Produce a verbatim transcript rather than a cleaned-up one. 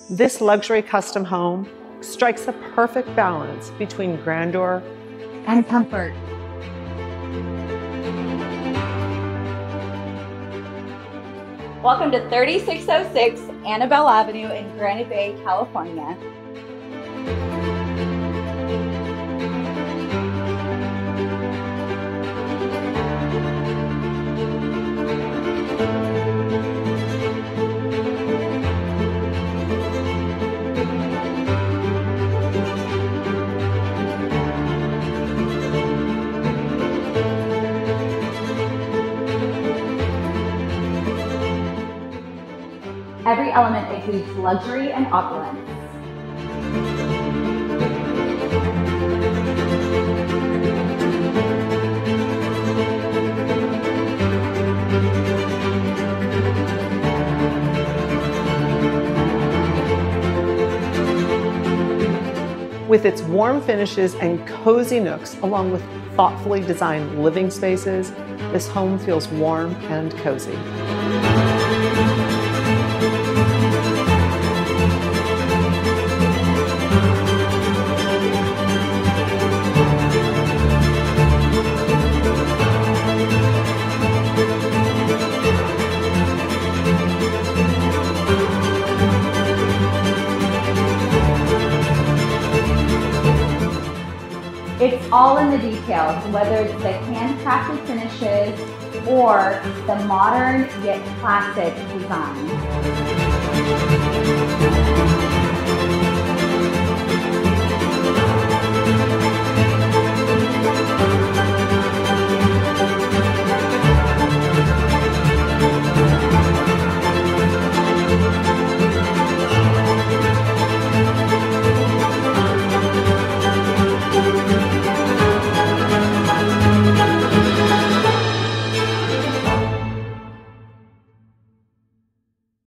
This luxury custom home strikes the perfect balance between grandeur and comfort. Welcome to thirty-six oh six Annabelle Avenue in Granite Bay, California. Every element exudes luxury and opulence. With its warm finishes and cozy nooks, along with thoughtfully designed living spaces, this home feels warm and cozy. It's all in the details, whether it's the handcrafted finishes or the modern yet classic design.